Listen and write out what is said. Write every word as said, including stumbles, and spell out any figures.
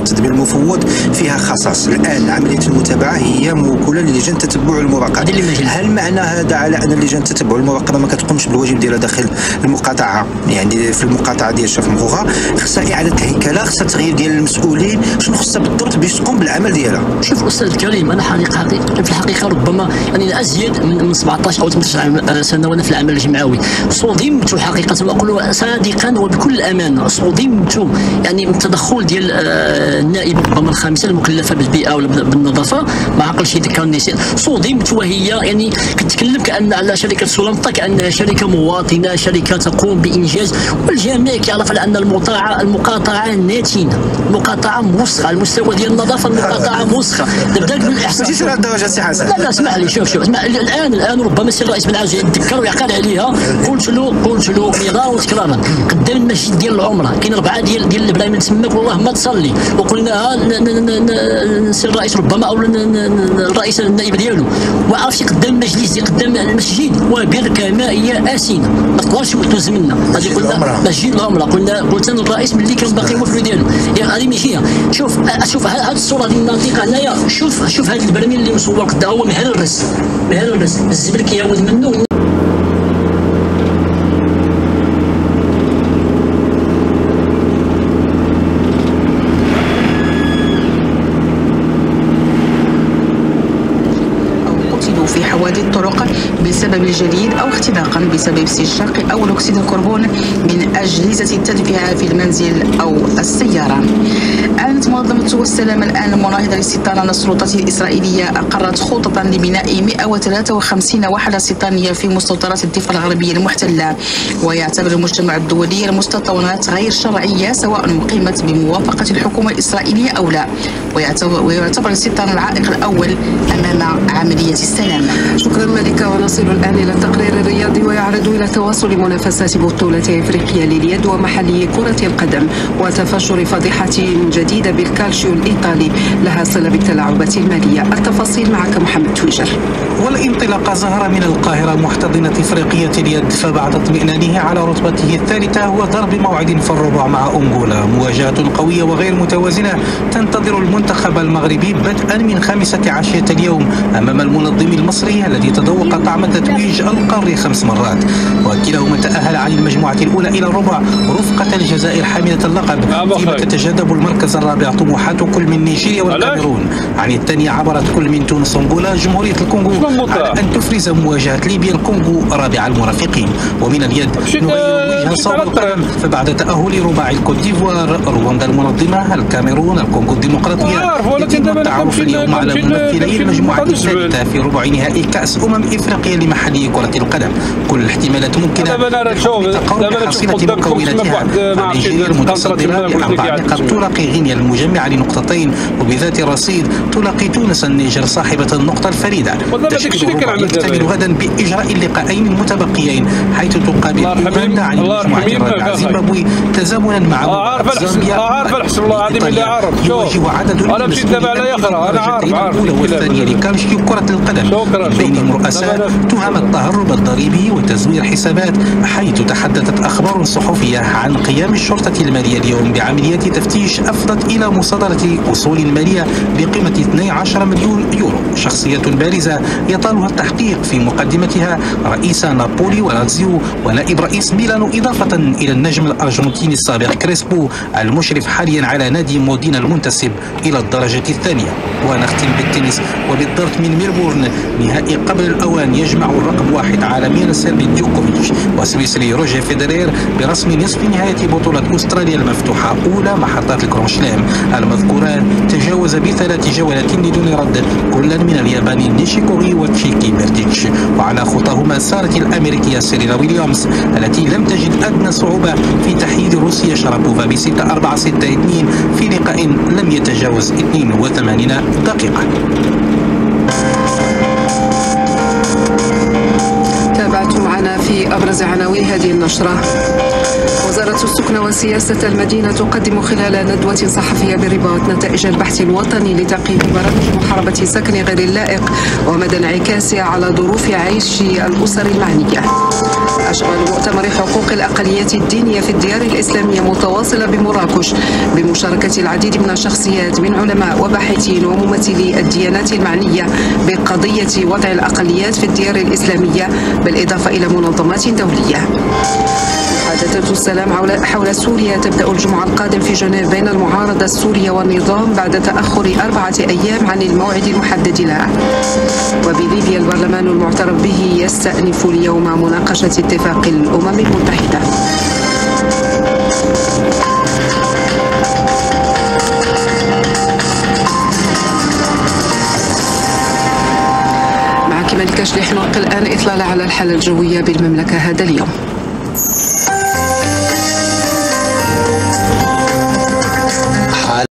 التدبير المفوض فيها خصاص. الان عمليه المتابعه هي موكوله للجان التتبع والمراقبه. هل معنى هذا على ان لجان التتبع والمراقبه ما كتقومش بالواجب ديالها داخل المقاطعه؟ يعني في المقاطعه ديال شاف مغوغا خصها اعاده الهيكله، خصها تغيير ديال المسؤولين، شنو خصها بالضبط باش تقوم بالعمل ديالها؟ شوف استاذ الكريم، انا حقيقه في الحقيقه ربما يعني ازيد من سبعطاش او ثمنطاش سنه وانا في العمل الجمعوي، صدمت حقيقه واقول صادقا وبكل امانه، صدمت يعني من التدخل ديال النائبه ربما الخامسه المكلفه بالبيئه ولا بالنظافه، ما عقلش يذكر النساء، صدمت وهي يعني كتكلم كان على شركه سولنطا كانها شركه مواطنه، شركه تقوم بانجاز، والجميع كيعرف على ان المقاطعه المقاطعه ناتنه، المقاطعه موسخه، على المستوى ديال النظافه المقاطعه موسخه، نبدا بالاحساس. ماشي على الدرجه سي حسن. لا لا اسمح لي، شوف شوف اسمع الان الان ربما السي الرئيس بن عاوز يتذكر ويعقل عليها، قلت له قلت له مرارا وتكرارا قدام المسجد ديال العمره كاين اربعه ديال ديال البرايم تسماك والله ما تصلي، وقلناها السي الرئيس ربما او الرئيس النائب ديالو، وعرفتي قدام المجلس ديال قدام المسجد وبركه مائيه اسنه ما تقدرش توز منا، غادي قلنا مسجد العمره، قلنا قلت للرئيس ملي كان باقي وفد ديالو يعني غادي ماشيه. شوف شوف هذه الصوره ديال الناطقه هنايا، شوف شوف هذا البرميل اللي مصور قدا هو مهرس مهرس الزبل كيعاود منه. في حوادث طرق بسبب الجليد أو اختناقا بسبب استنشاق أو أكسيد الكربون من أجهزة التدفئة في المنزل أو السيارة. أعلنت منظمة والسلام الآن المناهضة للاستيطان أن السلطات الإسرائيلية أقرت خططا لبناء مئة وثلاثة وخمسين وحدة استيطانية في مستوطنات الضفة الغربية المحتلة، ويعتبر المجتمع الدولي المستوطنات غير شرعية سواء أقيمت بموافقة الحكومة الإسرائيلية أو لا، ويعتبر الاستيطان العائق الأول أمام عملية السلام. شكرا ملكة. ونصل الآن إلى التقرير الرياضي ويعرض إلى تواصل منافسات بطولة إفريقيا لليد ومحلي كرة القدم وتفشر فضيحة جديدة بالكالشيو الإيطالي لها صلة بالتلاعبات المالية. التفاصيل معك محمد تويجر. والانطلاقة ظهر من القاهرة محتضنة إفريقية اليد، فبعد اطمئنانه على رتبته الثالثة هو ضرب موعد في الربع مع أنغولا. مواجهة قوية وغير متوازنة تنتظر المنتخب المغربي بدءا من خامسة عشية اليوم أمام المنظم المصري الذي تذوق طعم تتويج القاري خمس مرات، وكلاهما تأهل عن المجموعة الأولى إلى الربع رفقة الجزائر حاملة اللقب، فيما تتجاذب المركز الرابع طموحات كل من نيجيريا والكاميرون. عن الثانية عبرت كل من تونس أنغولا جمهورية الكونغو على أن تفرز مواجهة ليبيا الكونغو رابع المرافقين. ومن اليد نغير الوجه صوب القدم، فبعد تأهل رباعي الكوت ديفوار رواندا المنظمة الكاميرون الكونغو الديمقراطية يتم التعرف اليوم على ممثلي المجموعة الثالثة في ربع نهائي كأس أمم إفريقيا لمحلي كرة القدم. كل الاحتمالات ممكنة بتقوم حصيلة مكوناتها. نيجيريا المتصدرة بأربع نقاط تلاقي غينيا المجمعة لنقطتين، وبذات الرصيد تلاقي تونس النيجر صاحبة النقطة الفريدة. تشكيل الربع يكتمل غدا بإجراء اللقاءين المتبقيين، حيث تقابل أوغندا عن المجموعة الرابعة زيمبابوي تزامنا مع زامبيا. يواجه عدد من الأولى والثانية لكالشيو كرة القدم، من بينهم رؤساء تهم التهرب الضريبي وتزوير حسابات، حيث تحدثت أخبار صحفية عن قيام الشرطة المالية اليوم بعمليات تفتيش أفضت إلى مصادرة أصول مالية بقيمة اثني عشر مليون يورو. شخصية بارزة يطالها التحقيق، في مقدمتها رئيس نابولي ولاتزيو ونائب رئيس ميلانو، إضافة إلى النجم الأرجنتيني السابق كريسبو المشرف حاليا على نادي مودينا المنتسب إلى الدرجة الثانية. ونختم بالتنس وبالضغط من ميلبورن، نهائي قبل الأوان يجمع الرقم واحد عالميا السيربي ديوكوفيتش وسويسري روجر فيدرير برسم نصف نهاية بطولة أستراليا المفتوحة أولى محطات الكرونشلام. المذكوران تجاوز بثلاث جولات بدون رد كلا من الياباني نيشيكوري وتشيكي بيرتيتش، وعلى خطاهما سارت الأمريكية سيرينا ويليامز التي لم تجد أدنى صعوبة في تحييد روسيا شرابوفا بستة أربعة ستة اثنين في لقاء لم يتجاوز اثنين وثمانين دقيقة. تابعتم معنا في أبرز عناوين هذه النشرة. وزارة السكن وسياسة المدينة تقدم خلال ندوة صحفية بالرباط نتائج البحث الوطني لتقييم برامج محاربة السكن غير اللائق ومدى انعكاسها على ظروف عيش الأسر المعنية. أشغال مؤتمر حقوق الأقليات الدينية في الديار الإسلامية متواصلة بمراكش بمشاركة العديد من الشخصيات من علماء وباحثين وممثلي الديانات المعنية بقضية وضع الأقليات في الديار الإسلامية، بالإضافة إلى منظمات دولية. محادثة السلام حول سوريا تبدأ الجمعة القادم في جنيف بين المعارضة السورية والنظام بعد تأخر أربعة أيام عن الموعد المحدد لها. وبليبيا البرلمان المعترف به يستأنف اليوم مناقشة اتفاق الأمم المتحدة. معك ملكة شليح نلقي الآن إطلالة على الحالة الجوية بالمملكة هذا اليوم.